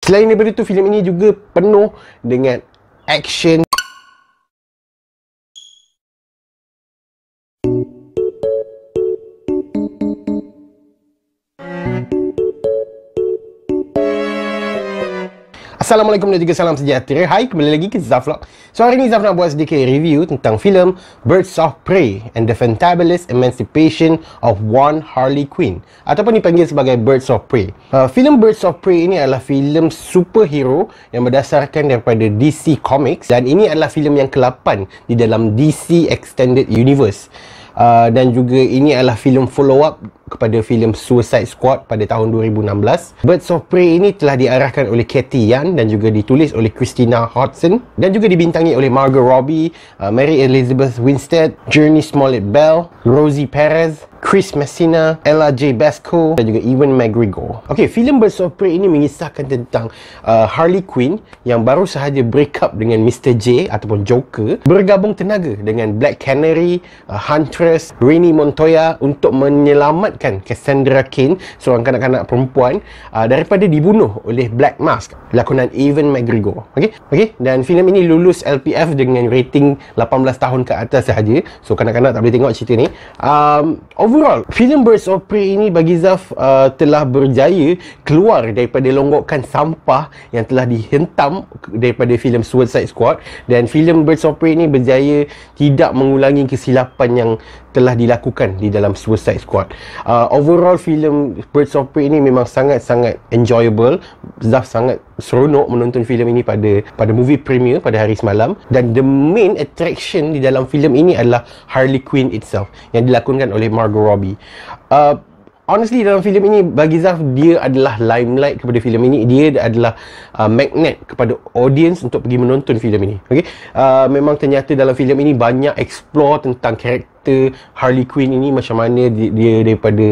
Selain daripada itu, filem ini juga penuh dengan action. Assalamualaikum dan juga salam sejahtera. Hai, kembali lagi ke Zaf Vlog. So hari ni Zaf nak buat sedikit review tentang filem Birds of Prey and the Fantabulous Emancipation of One Harley Quinn, ataupun dipanggil sebagai Birds of Prey. Filem Birds of Prey ini adalah filem superhero yang berdasarkan daripada DC Comics, dan ini adalah filem yang ke-8 di dalam DC Extended Universe. Dan juga ini adalah filem follow-up kepada filem Suicide Squad pada tahun 2016. Birds of Prey ini telah diarahkan oleh Cathy Yan dan juga ditulis oleh Christina Hodson, dan juga dibintangi oleh Margot Robbie, Mary Elizabeth Winstead, Jurnee Smollett-Bell, Rosie Perez, Chris Messina, Ella J. Basco dan juga Ewan McGregor. Okey, filem Birds of Prey ini mengisahkan tentang Harley Quinn yang baru sahaja break up dengan Mr. J ataupun Joker, bergabung tenaga dengan Black Canary, Huntress, Renee Montoya untuk menyelamatkan Cassandra Cain, seorang kanak-kanak perempuan, daripada dibunuh oleh Black Mask, lakonan Ewan McGregor. Okey, dan filem ini lulus LPF dengan rating 18 tahun ke atas sahaja. So kanak-kanak tak boleh tengok cerita ni. Overall, filem Birds of Prey ini bagi Zaf telah berjaya keluar daripada longgokan sampah yang telah dihentam daripada filem Suicide Squad, dan filem Birds of Prey ini berjaya tidak mengulangi kesilapan yang telah dilakukan di dalam Suicide Squad. Overall, filem Birds of Prey ini memang sangat-sangat enjoyable. Zaf sangat seronok menonton filem ini pada movie premiere pada hari semalam, dan the main attraction di dalam filem ini adalah Harley Quinn itself yang dilakonkan oleh Margot Robbie. Honestly, dalam filem ini bagi Zaf, dia adalah limelight kepada filem ini. Dia adalah magnet kepada audience untuk pergi menonton filem ini. Memang ternyata dalam filem ini banyak explore tentang karakter Harley Quinn ini, macam mana dia daripada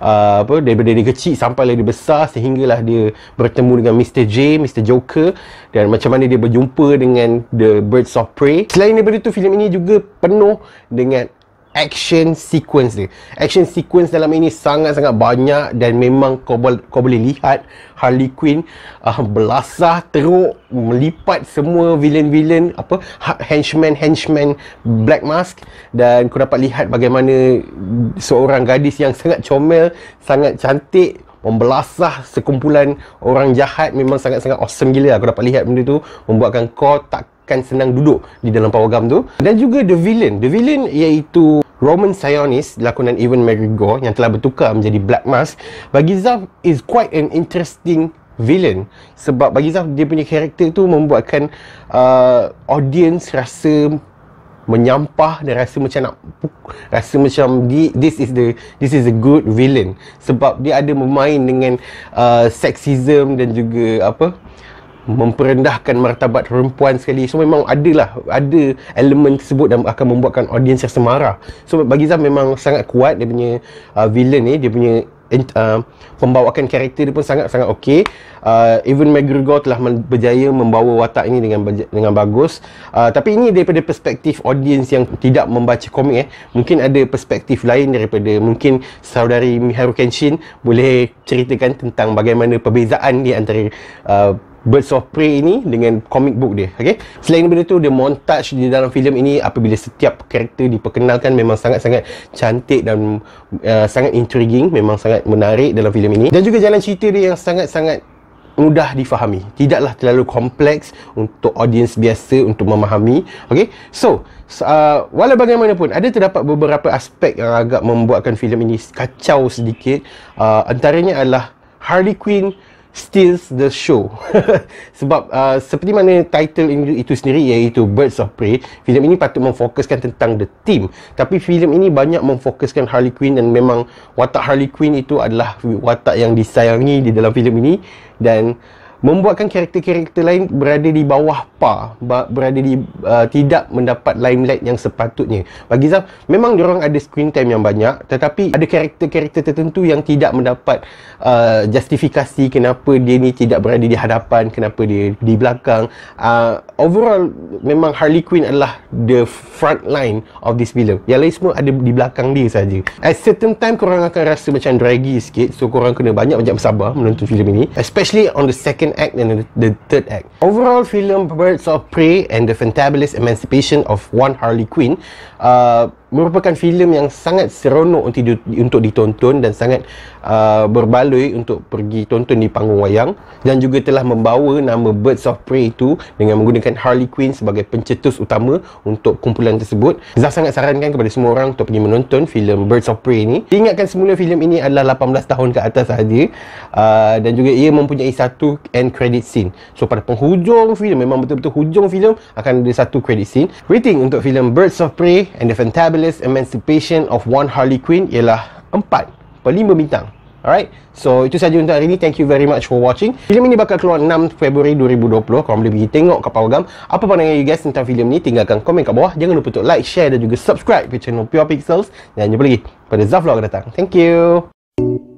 dia kecil sampai dia besar, sehinggalah dia bertemu dengan Mr. J, Mr. Joker, dan macam mana dia berjumpa dengan The Birds of Prey. Selain daripada itu, filem ini juga penuh dengan action sequence dia. Action sequence dalam ini sangat-sangat banyak, dan memang kau boleh lihat Harley Quinn belasah teruk, melipat semua villain-villain, henchman Black Mask, dan kau dapat lihat bagaimana seorang gadis yang sangat comel, sangat cantik membelasah sekumpulan orang jahat. Memang sangat-sangat awesome gila. Aku dapat lihat benda tu, membuatkan kau takkan senang duduk di dalam pawagam tu. Dan juga the villain iaitu Roman Sionis, lakonan Ewan McGregor, yang telah bertukar menjadi Black Mask, bagi Zaf is quite an interesting villain. Sebab bagi Zaf, dia punya karakter tu membuatkan audience rasa menyampah dan rasa macam this is a good villain, sebab dia ada bermain dengan sexism dan juga memperendahkan martabat perempuan sekali. So memang ada elemen tersebut dan akan membuatkan audiens rasa marah. So bagi Zaf memang sangat kuat dia punya villain ni. Dia punya pembawakan karakter dia pun sangat-sangat okey. Ewan McGregor telah berjaya membawa watak ini dengan bagus. Tapi ini daripada perspektif audiens yang tidak membaca komik. Mungkin ada perspektif lain daripada mungkin saudari Miharu Kenshin boleh ceritakan tentang bagaimana perbezaan di antara Birds of Prey ini dengan comic book dia. Selain daripada itu, the montage di dalam filem ini apabila setiap karakter diperkenalkan memang sangat-sangat cantik dan sangat intriguing, memang sangat menarik dalam filem ini. Dan juga jalan cerita dia yang sangat-sangat mudah difahami, tidaklah terlalu kompleks untuk audiens biasa untuk memahami. So walau bagaimanapun, ada terdapat beberapa aspek yang agak membuatkan filem ini kacau sedikit. Antaranya adalah Harley Quinn steals the show. Sebab seperti mana title itu sendiri, iaitu Birds of Prey, filem ini patut memfokuskan tentang the theme, tapi filem ini banyak memfokuskan Harley Quinn, dan memang watak Harley Quinn itu adalah watak yang disayangi di dalam filem ini, dan membuatkan karakter-karakter lain berada di bawah par, tidak mendapat limelight yang sepatutnya. Bagi Zaf, memang diorang ada screen time yang banyak, tetapi ada karakter-karakter tertentu yang tidak mendapat justifikasi kenapa dia ni tidak berada di hadapan, kenapa dia di belakang. Overall, memang Harley Quinn adalah the front line of this film. Yang lain semua ada di belakang dia saja. At certain time, korang akan rasa macam draggy sikit, so korang kena banyak-banyak bersabar menonton filem ini, especially on the second second act dan the third act. Overall, film Birds of Prey and the Fantabulous Emancipation of One Harley Quinn merupakan filem yang sangat seronok untuk ditonton dan sangat berbaloi untuk pergi tonton di panggung wayang, dan juga telah membawa nama Birds of Prey itu dengan menggunakan Harley Quinn sebagai pencetus utama untuk kumpulan tersebut. Zaf sangat sarankan kepada semua orang untuk pergi menonton filem Birds of Prey ni. Diingatkan semula filem ini adalah 18 tahun ke atas sahaja, dan juga ia mempunyai satu end credit scene. So pada penghujung filem, memang betul-betul hujung filem, akan ada satu credit scene. Rating untuk filem Birds of Prey and the Fantabulous Emancipation of One Harley Quinn ialah 4/5 bintang. Alright, so itu sahaja untuk hari ini. Thank you very much for watching. Filem ini bakal keluar 6 Februari 2020. Korang boleh pergi tengok kat Powergam. Apa pandangan you guys tentang filem ni? Tinggalkan komen kat bawah. Jangan lupa untuk like, share dan juga subscribe ke channel Pure Pixels. Dan jumpa lagi pada Zaf Vlog akan datang. Thank you.